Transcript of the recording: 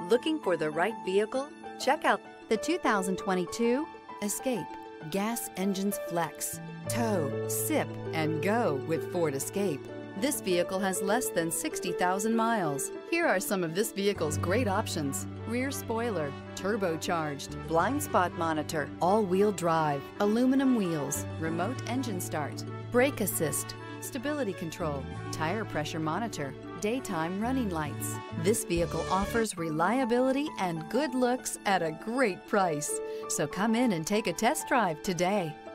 Looking for the right vehicle? Check out the 2022 Escape. Gas engines flex, tow, sip, and go with Ford Escape. This vehicle has less than 60,000 miles. Here are some of this vehicle's great options: rear spoiler, turbocharged, blind spot monitor, all-wheel drive, aluminum wheels, remote engine start, brake assist, stability control, tire pressure monitor, daytime running lights. This vehicle offers reliability and good looks at a great price. So come in and take a test drive today.